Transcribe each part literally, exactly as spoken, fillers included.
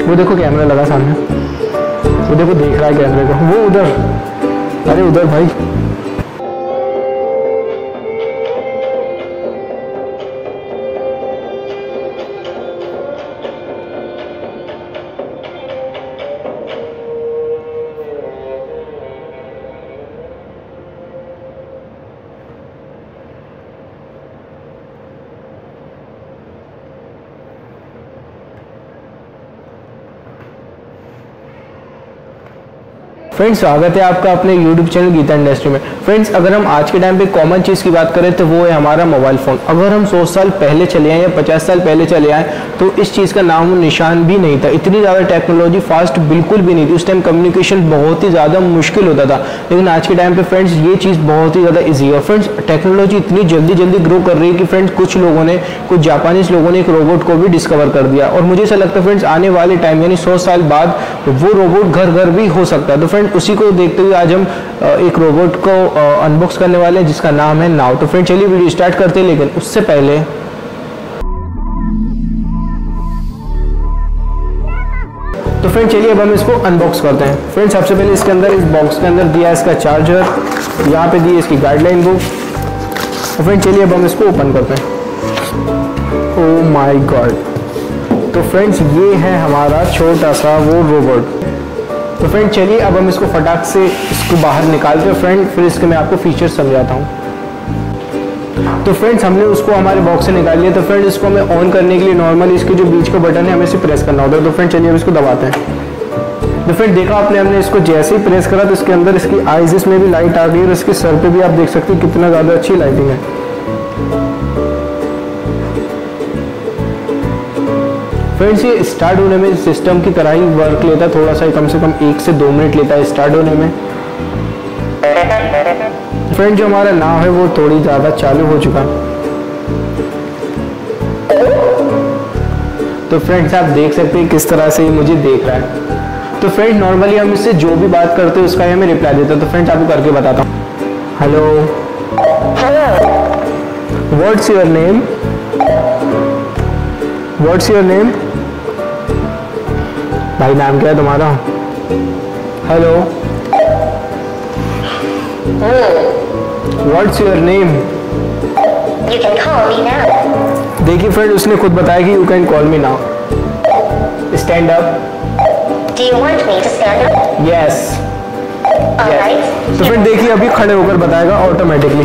वो देखो कैमरा लगा सामने, वो देखो देख रहा है कैमरे को, वो उधर, अरे उधर भाई। फ्रेंड्स स्वागत है आपका अपने यूट्यूब चैनल गीता इंडस्ट्री में। फ्रेंड्स अगर हम आज के टाइम पे कॉमन चीज़ की बात करें तो वो है हमारा मोबाइल फ़ोन। अगर हम सौ साल पहले चले आए या पचास साल पहले चले आए तो इस चीज़ का नाम निशान भी नहीं था, इतनी ज़्यादा टेक्नोलॉजी फास्ट बिल्कुल भी नहीं थी। उस टाइम कम्युनिकेशन बहुत ही ज़्यादा मुश्किल होता था, लेकिन आज के टाइम पर फ्रेंड्स ये चीज़ बहुत ही ज़्यादा ईजी है। फ्रेंड्स टेक्नोलॉजी इतनी जल्दी जल्दी ग्रो कर रही है कि फ्रेंड्स कुछ लोगों ने, कुछ जापानीज लोगों ने एक रोबोट को भी डिस्कवर कर दिया, और मुझे ऐसा लगता है फ्रेंड्स आने वाले टाइम यानी सौ साल बाद वो रोबोट घर घर भी हो सकता है। तो फ्रेंड्स उसी को देखते हुए आज हम एक रोबोट को अनबॉक्स करने वाले हैं जिसका नाम है नाउ। तो फ्रेंड चलिए वीडियो स्टार्ट करते हैं, लेकिन उससे पहले तो फ्रेंड चलिए अब हम इसको अनबॉक्स करते हैं। फ्रेंड सबसे पहले इसके अंदर, इस बॉक्स के अंदर दिया है इसका चार्जर, यहाँ पे दी है इसकी गाइडलाइन बुक। तो फ्रेंड चलिए अब हम इसको ओपन करते हैं। ओह माय गॉड, तो फ्रेंड्स ये है हमारा छोटा सा वो रोबोट। तो फ्रेंड चलिए अब हम इसको फटाक से इसको बाहर निकालते हैं फ्रेंड, फिर इसके मैं आपको फीचर्स समझाता हूँ। तो फ्रेंड्स हमने उसको हमारे बॉक्स से निकाल लिया। तो फ्रेंड इसको हमें ऑन करने के लिए नॉर्मली इसके जो बीच का बटन है हमें इसे प्रेस करना होता है। तो फ्रेंड चलिए अब इसको दबाते हैं। तो फ्रेंड देखा आपने, हमने इसको जैसे ही प्रेस करा तो इसके अंदर इसकी आईज में भी लाइट आ गई, और इसके सर पे भी आप देख सकते हैं कितना ज़्यादा अच्छी लाइटिंग है। फ्रेंड्स ये स्टार्ट होने में सिस्टम की तरह ही वर्क लेता है, थोड़ा सा कम से कम एक से दो मिनट लेता है स्टार्ट होने में। फ्रेंड जो हमारा नाव है वो थोड़ी ज़्यादा चालू हो चुका है। तो फ्रेंड्स आप देख सकते हैं किस तरह से ये मुझे देख रहा है। तो फ्रेंड नॉर्मली हम इससे जो भी बात करते हैं उसका ही हमें रिप्लाई देता है। तो फ्रेंड्स आपको करके बताता हूँ। Hello, what's your name, what's your name, भाई नाम क्या है तुम्हारा? Hello, what's your name? You can call me now. देखिए फ्रेंड उसने खुद बताया कि you can call me now. Stand up. Do you want me to stand up? Yes. All right. तो फ्रेंड देखिए अभी खड़े होकर बताएगा ऑटोमेटिकली।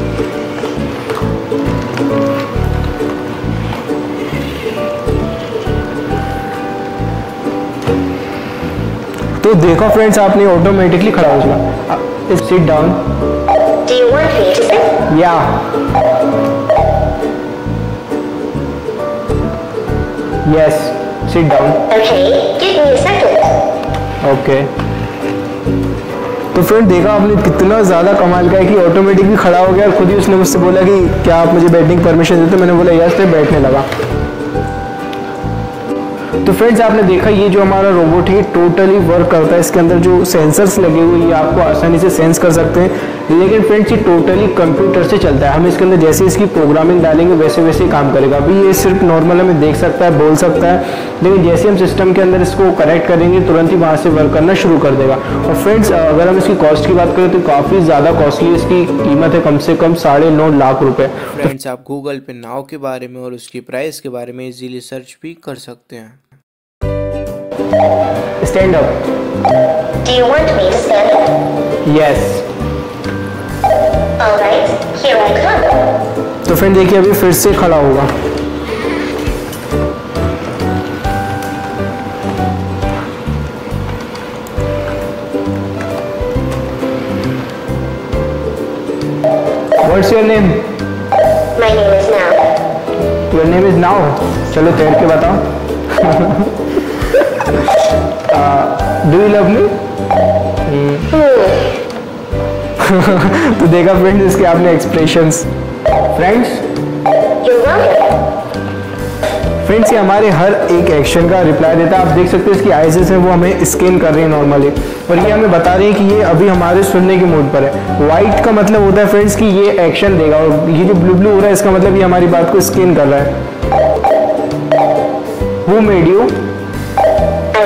तो देखो फ्रेंड्स आपने ऑटोमेटिकली खड़ा हो जाएगा। Sit down. Do you want me to sit? या yes, sit down. Okay, give me a second. Okay. तो फ्रेंड देखा आपने कितना ज़्यादा कमाल का है कि ऑटोमेटिकली खड़ा हो गया, और खुद ही उसने मुझसे बोला कि क्या आप मुझे बैठने की परमिशन देते? मैंने बोला यस, तो बैठने लगा। तो फ्रेंड्स आपने देखा ये जो हमारा रोबोट है टोटली वर्क करता है। इसके अंदर जो सेंसर्स लगे हुए ये आपको आसानी से सेंस कर सकते हैं, लेकिन फ्रेंड्स ये टोटली कंप्यूटर से चलता है। हम इसके अंदर जैसे इसकी प्रोग्रामिंग डालेंगे वैसे वैसे ही काम करेगा। अभी ये सिर्फ नॉर्मल हमें देख सकता है, बोल सकता है, लेकिन जैसे हम सिस्टम के अंदर इसको कनेक्ट करेंगे तुरंत ही वहाँ से वर्क करना शुरू कर देगा। और फ्रेंड्स अगर हम इसकी कॉस्ट की बात करें तो काफ़ी ज़्यादा कॉस्टली इसकी कीमत है, कम से कम साढ़े नौ लाख रुपये। फ्रेंड्स आप गूगल पे नाव के बारे में और उसकी प्राइस के बारे में इजीली सर्च भी कर सकते हैं। Stand up. Do you want me to stand up? Yes. All right, here I come. तो फ्रेंड देखिए अभी फिर से खड़ा होगा। What's your name? My name is Now. Your name is Now. चलो तैर के बताओ। Do you love me? तो देखा फ्रेंड्स इसके आपने expressions. Friends You're welcome. Friends ये हमारे हर एक एक्शन का रिप्लाई देता है। आप देख सकते हैं इसकी आईजेस हैं वो हमें स्कैन कर रही है नॉर्मली, और ये हमें बता रही है कि ये अभी हमारे सुनने के मोड पर है। वाइट का मतलब होता है फ्रेंड्स कि ये एक्शन देगा, और ये जो ब्लू ब्लू हो रहा है इसका मतलब ये हमारी बात को स्कैन कर रहा है। Who made you? I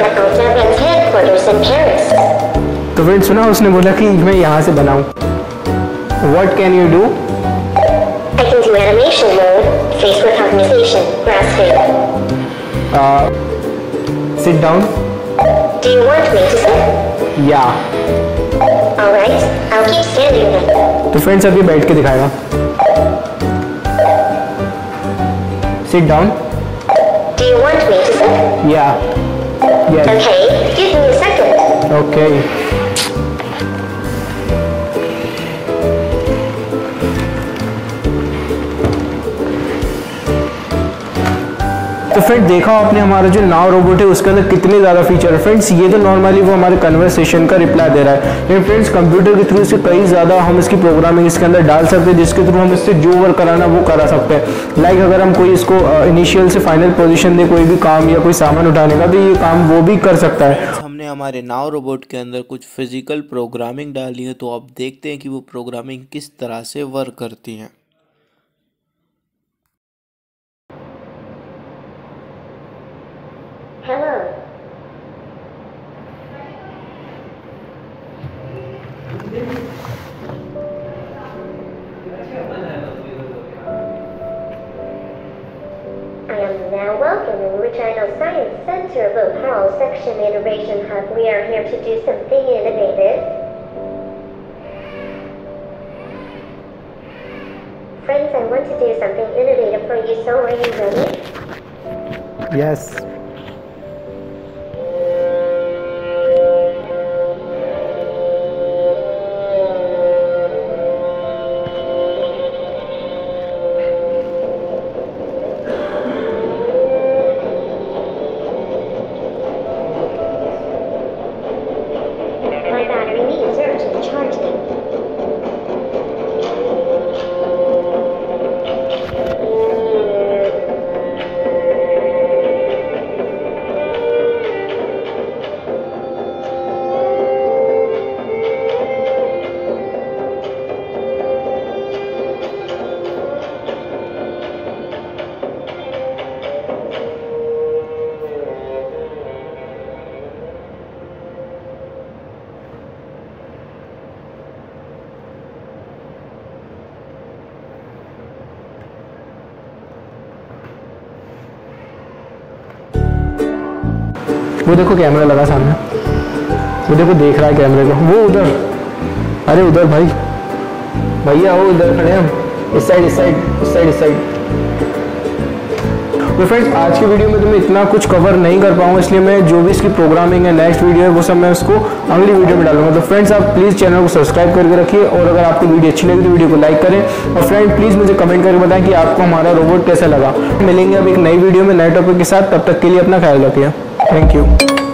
Alphabet's headquarters in Paris. तो फ्रेंड्स सुना उसने बोला कि मैं यहाँ से बनाऊँ. What can you do? I can do animation mode, face recognition, graph fade. Uh, sit down. Do you want me to sit? Yeah. Alright, I'll keep standing then. तो फ्रेंड्स अभी बैठ के दिखाएगा. Sit down. Do you want me to sit? Yeah. Yes. Okay, give me a second. Okay. तो friend देखा आपने हमारा जो नाउ रोबोट है उसके अंदर कितने ज़्यादा फीचर है. फ्रेंड्स ये तो नॉर्मली वो हमारे कन्वर्सेशन का रिप्लाई दे रहा है, लेकिन फ्रेंड्स कंप्यूटर के थ्रू इससे कई ज़्यादा हम इसकी प्रोग्रामिंग इसके अंदर डाल सकते हैं, जिसके थ्रू हम इससे जो वर्क कराना वो करा सकते हैं. लाइक अगर हम कोई इसको इनिशियल से फाइनल पोजीशन दे कोई भी काम या कोई सामान उठाने का, तो ये काम वो भी कर सकता है. हमने हमारे नाउ रोबोट के अंदर कुछ फिजिकल प्रोग्रामिंग डाली है, तो आप देखते हैं कि वो प्रोग्रामिंग किस तरह से वर्क करती हैं. Hello. I am now welcoming Regina Science Center Local Section Innovation Hub. We are here to do something innovative. Friends, I want to do something innovative for you, so are you ready? Yes. My battery needs urgent charging. वो देखो camera लगा सामने, वो देखो देख रहा है कैमरे को. वो उधर, अरे उधर भाई, भैया वो उधर खड़े हैं हम, इस साइड इस साइड इस साइड इस साइड. तो फ्रेंड्स आज की वीडियो में तो मैं इतना कुछ कवर नहीं कर पाऊंगा, इसलिए मैं जो भी इसकी प्रोग्रामिंग है नेक्स्ट वीडियो है वो सब मैं उसको अगली वीडियो में डालूंगा. तो फ्रेंड्स आप प्लीज़ चैनल को सब्सक्राइब करके रखिए, और अगर आपको वीडियो अच्छी लगी तो वीडियो को लाइक करें, और फ्रेंड प्लीज़ मुझे कमेंट करके बताएं कि आपको हमारा रोबोट कैसा लगा. मिलेंगे अब एक नई वीडियो में नए टॉपिक के साथ, तब तक के लिए अपना ख्याल रखिए. Thank you.